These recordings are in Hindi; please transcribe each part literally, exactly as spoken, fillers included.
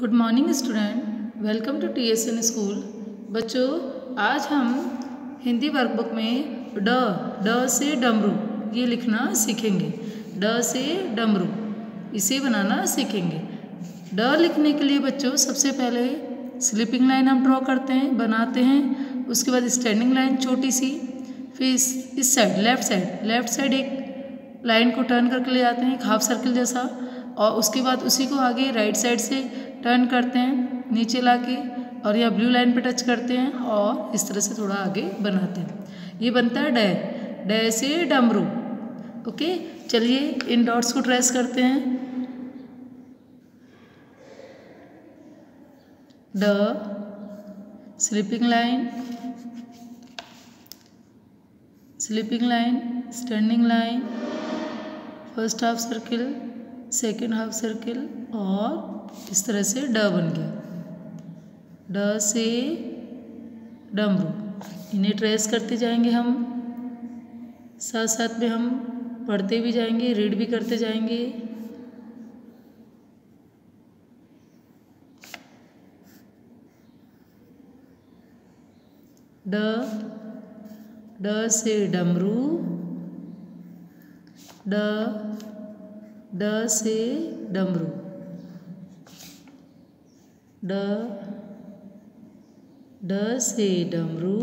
Good morning student, welcome to T S N school. बच्चों, आज हम हिंदी वर्कबुक में ड ड से डमरू ये लिखना सीखेंगे। ड से डमरू इसे बनाना सीखेंगे। ड लिखने के लिए बच्चों सबसे पहले स्लीपिंग लाइन हम ड्रॉ करते हैं, बनाते हैं। उसके बाद स्टैंडिंग लाइन छोटी सी, फिर इस इस side left side left side एक लाइन को टर्न करके ले आते हैं, एक हाफ सर्किल जैसा, और उसके बाद उसी को आगे राइट साइड से टर्न करते हैं नीचे लाके, और यह ब्लू लाइन पे टच करते हैं और इस तरह से थोड़ा आगे बनाते हैं। ये बनता है डे डे से डमरू। ओके, चलिए इन डॉट्स को ट्रेस करते हैं। ड, sleeping line, sleeping line, standing line, first half circle, second half circle, और इस तरह से ड बन गया। ड से डमरू। इन्हें ट्रेस करते जाएंगे हम, साथ साथ में हम पढ़ते भी जाएंगे, रीड भी करते जाएंगे। ड ड से डमरू, ड ड से डमरू, ड ड से डमरू,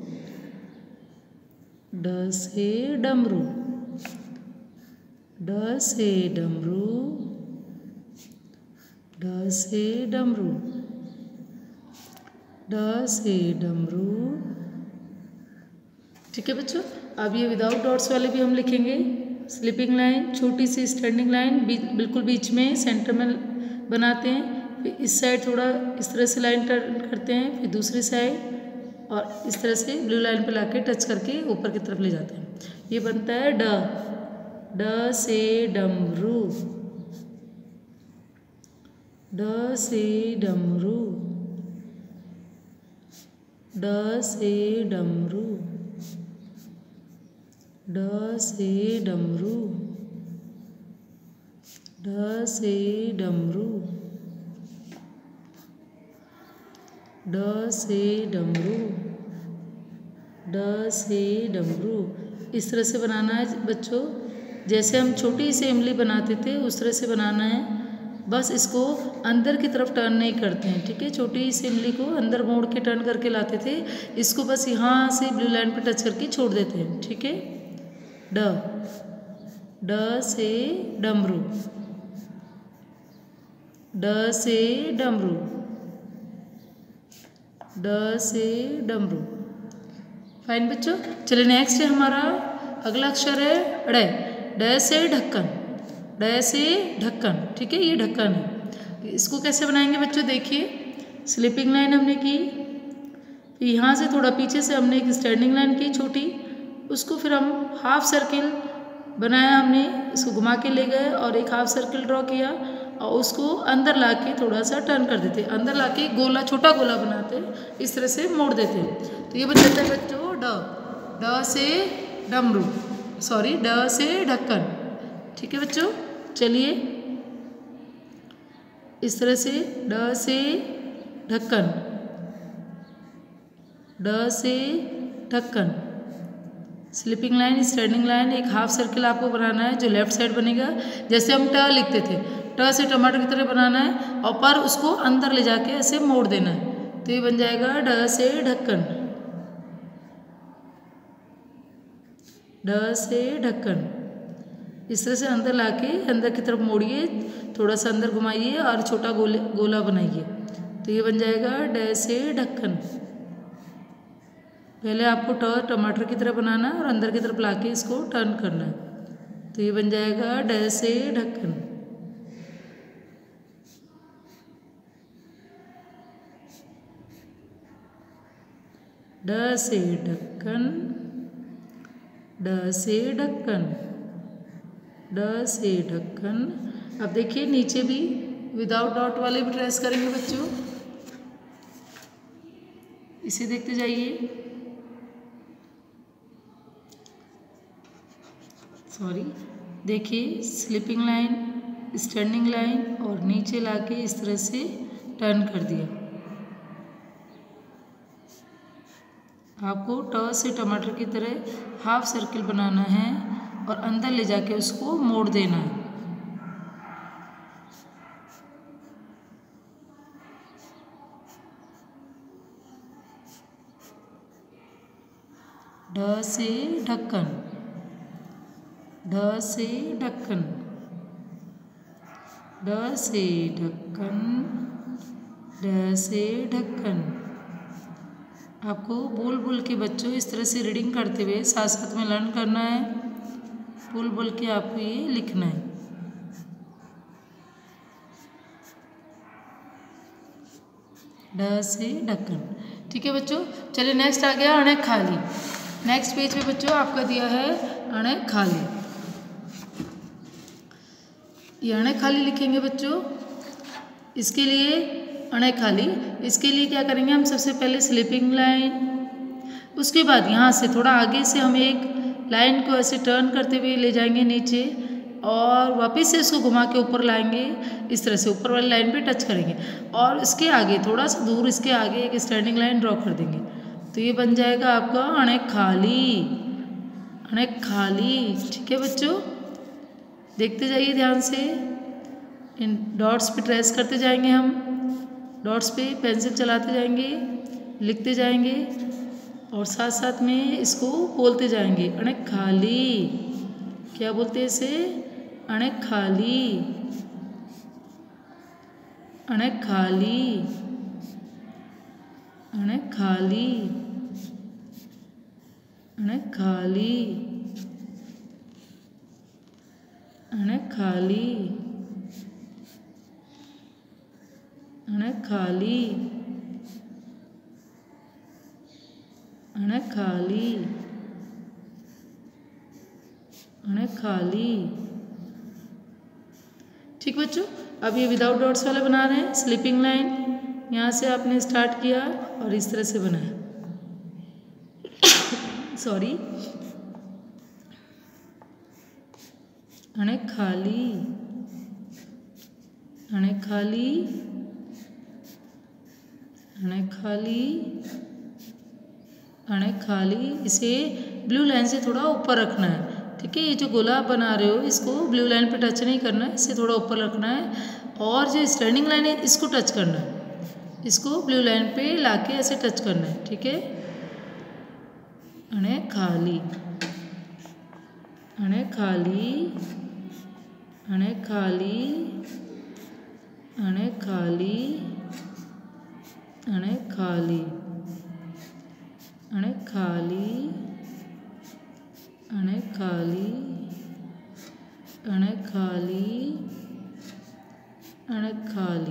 ड से डमरू, ड से डमरू, ड से डमरू, ड से डमरू। ठीक है बच्चों, अब ये विदाउट डॉट्स वाले भी हम लिखेंगे। स्लीपिंग लाइन, छोटी सी स्टैंडिंग लाइन बिल्कुल बीच में सेंटर में बनाते हैं, फिर इस साइड थोड़ा इस तरह से लाइन टर्न करते हैं, फिर दूसरी साइड, और इस तरह से ब्लू लाइन पे लाके टच करके ऊपर की तरफ ले जाते हैं। ये बनता है ड ड से डमरू, ड से डमरू, ड से डमरू, ड से डमरू, ड से डमरू, ड से डमरू, ड से डमरू। इस तरह से बनाना है बच्चों, जैसे हम छोटी सी इमली बनाते थे उस तरह से बनाना है। बस इसको अंदर की तरफ टर्न नहीं करते हैं, ठीक है। छोटी सी इमली को अंदर मोड़ के टर्न करके लाते थे, इसको बस यहाँ से ब्लू लाइन पर टच करके छोड़ देते हैं, ठीक है। ड ड से डमरू, ड से डमरू, ड से डमरू। फाइन बच्चों, चलिए नेक्स्ट है हमारा अगला अक्षर है ड ड से ढक्कन, ड से ढक्कन, ठीक है। ये ढक्कन है। इसको कैसे बनाएंगे बच्चों, देखिए स्लीपिंग लाइन हमने की, फिर यहाँ से थोड़ा पीछे से हमने एक स्टैंडिंग लाइन की छोटी, उसको फिर हम हाफ सर्किल बनाया हमने, इसको घुमा के ले गए और एक हाफ सर्किल ड्रॉ किया, और उसको अंदर लाके थोड़ा सा टर्न कर देते, अंदर लाके गोला, छोटा गोला बनाते, इस तरह से मोड़ देते। तो ये बन जाता है बच्चों ड ड से डमरू, सॉरी ड से ढक्कन, ठीक है बच्चों। चलिए इस तरह से ड से ढक्कन, ड से ढक्कन, स्लीपिंग लाइन, स्टैंडिंग लाइन, एक हाफ सर्किल आपको बनाना है जो लेफ्ट साइड बनेगा, जैसे हम ट लिखते थे, ट से टमाटर की तरह बनाना है, और पर उसको अंदर ले जाके ऐसे मोड़ देना है। तो ये बन जाएगा ड से ढक्कन, ड से ढक्कन। इस तरह से अंदर लाके अंदर की तरफ मोड़िए, थोड़ा सा अंदर घुमाइए और छोटा गोले गोला बनाइए, तो ये बन जाएगा ड से ढक्कन। पहले आपको ट टमाटर की तरह बनाना है और अंदर की तरफ लाके इसको टर्न करना है, तो ये बन जाएगा ड से ढक्कन। ड से ढक्कन, ड से ढक्कन, ड से ढक्कन। अब देखिए नीचे भी विदाउट डॉट वाले भी ट्रेस करेंगे बच्चों, इसे देखते जाइए। सॉरी, देखिए स्लीपिंग लाइन, स्टैंडिंग लाइन, और नीचे लाके इस तरह से टर्न कर दिया। आपको ट से टमाटर की तरह हाफ सर्किल बनाना है और अंदर ले जाके उसको मोड़ देना है। ढ से ढक्कन, ढ से ढक्कन, ढ से ढक्कन, ढ से ढक्कन। आपको बोल बोल के बच्चों इस तरह से रीडिंग करते हुए साथ साथ में लर्न करना है। बोल बोल के आपको ये लिखना है। ढ से ढक्कन। ठीक है बच्चों, चलिए नेक्स्ट आ गया अणे खाली। नेक्स्ट पेज पे बच्चों आपका दिया है अणे खाली। ये अणे खाली लिखेंगे बच्चों। इसके लिए अणे खाली, इसके लिए क्या करेंगे हम, सबसे पहले स्लीपिंग लाइन, उसके बाद यहाँ से थोड़ा आगे से हम एक लाइन को ऐसे टर्न करते हुए ले जाएंगे नीचे और वापस से इसको घुमा के ऊपर लाएंगे। इस तरह से ऊपर वाली लाइन पे टच करेंगे और इसके आगे थोड़ा सा दूर इसके आगे एक स्टैंडिंग लाइन ड्रॉ कर देंगे। तो ये बन जाएगा आपका अणे खाली, अणे खाली। ठीक है बच्चों, देखते जाइए ध्यान से। इन डॉट्स पे ट्रेस करते जाएंगे, हम डॉट्स पे पेंसिल चलाते जाएंगे, लिखते जाएंगे और साथ साथ में इसको बोलते जाएंगे अणे खाली। क्या बोलते हैं इसे, अणे खाली, अणे खाली, अणे खाली, अणे खाली, अणे खाली, अणे खाली, अणे खाली, अणे खाली। ठीक बच्चों, अब ये विदाउट डॉट्स वाले बना रहे हैं। स्लीपिंग लाइन यहाँ से आपने स्टार्ट किया और इस तरह से बनाया। सॉरी, अणे खाली, अणे खाली, अणे खाली, अणे खाली। इसे ब्लू लाइन से थोड़ा ऊपर रखना है। ठीक है, ये जो गोला बना रहे हो इसको ब्लू लाइन पे टच नहीं करना है, इसे थोड़ा ऊपर रखना है और जो स्टैंडिंग लाइन है इसको टच करना है, इसको ब्लू लाइन पे लाके ऐसे टच करना है। ठीक है, अणे खाली, अणे खाली, अणे खाली, अणे खाली, अणे खाली, अणे खाली, अणे खाली, अणे खाली, अणे खाली,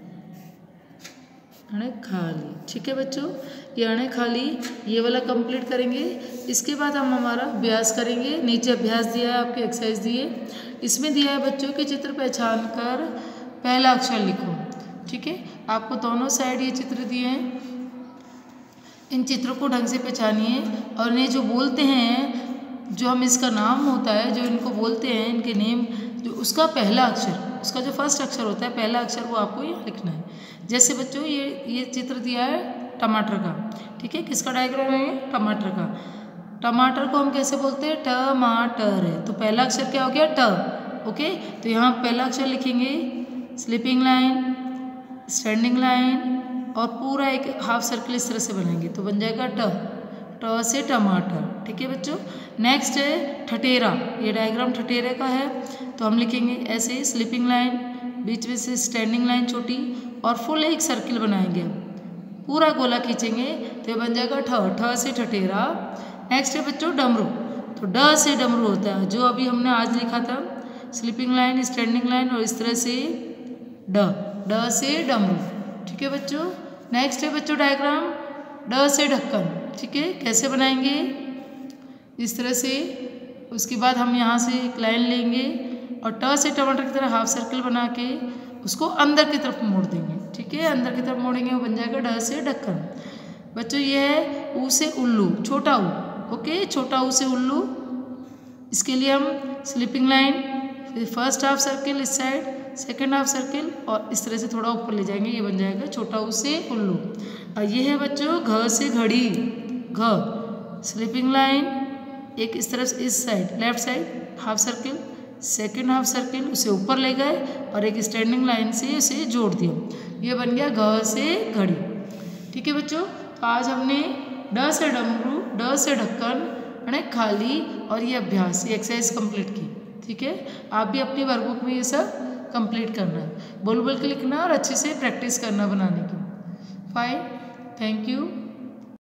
अणे खाली। ठीक है बच्चों, ये अणे खाली ये वाला कंप्लीट करेंगे। इसके बाद हम हमारा अभ्यास करेंगे। नीचे अभ्यास दिया है, आपके एक्सरसाइज दिए, इसमें दिया है बच्चों कि चित्र पहचान कर पहला अक्षर लिखो। ठीक है, आपको दोनों साइड ये चित्र दिए हैं, इन चित्रों को ढंग से पहचानिए और ये जो बोलते हैं, जो हम इसका नाम होता है, जो इनको बोलते हैं, इनके नेम, जो उसका पहला अक्षर, उसका जो फर्स्ट अक्षर होता है, पहला अक्षर, वो आपको यहाँ लिखना है। जैसे बच्चों ये ये चित्र दिया है टमाटर का। ठीक है, किसका डायग्राम है, टमाटर का। टमाटर को हम कैसे बोलते हैं, टमाटर है, तो पहला अक्षर क्या हो गया, ट। ओके, तो यहाँ पहला अक्षर लिखेंगे, स्लीपिंग लाइन, स्टैंडिंग लाइन और पूरा एक हाफ सर्कल इस तरह से बनाएंगे तो बन जाएगा ट, ट से टमाटर। ठीक है बच्चों, नेक्स्ट है ठठेरा। ये डायग्राम ठठेरे का है, तो हम लिखेंगे ऐसे, स्लीपिंग लाइन, बीच में से स्टैंडिंग लाइन छोटी और फुल एक सर्किल बनाएंगे, पूरा गोला खींचेंगे तो ये बन जाएगा ठ, ठ से ठठेरा। नेक्स्ट है बच्चों डमरू, तो ड से डमरू होता है, जो अभी हमने आज लिखा था, स्लीपिंग लाइन, स्टैंडिंग लाइन और इस तरह से ड, ड से डमरू। ठीक है बच्चों, नेक्स्ट है बच्चों डायग्राम ड से ढक्कन। ठीक है, कैसे बनाएंगे, इस तरह से। उसके बाद हम यहाँ से एक लाइन लेंगे और ट से टमाटर की तरह हाफ सर्कल बना के उसको अंदर की तरफ मोड़ देंगे। ठीक है, अंदर की तरफ मोड़ेंगे, वो बन जाएगा ड से ढक्कन। बच्चों ये है ऊ से उल्लू, छोटा ऊ। ओके, छोटा ऊ से उल्लू। इसके लिए हम स्लीपिंग लाइन, फिर फर्स्ट हाफ सर्किल इस साइड, सेकेंड हाफ सर्किल और इस तरह से थोड़ा ऊपर ले जाएंगे, ये बन जाएगा छोटा ऊ से उल्लू। और ये है बच्चों घ से घड़ी, घ स्लीपिंग लाइन एक इस तरफ इस side left side half circle, second half circle उसे ऊपर ले गए और एक स्टैंडिंग लाइन से उसे जोड़ दिया, ये बन गया घ से घड़ी। ठीक है बच्चों, तो आज हमने ड से डमरू, ड से ढक्कन, यानी खाली और ये अभ्यास, ये एक्सरसाइज कंप्लीट की। ठीक है, आप भी अपनी वर्कबुक में ये सब कंप्लीट करना है, बोल बोल के लिखना और अच्छे से प्रैक्टिस करना बनाने की। Fine, thank you.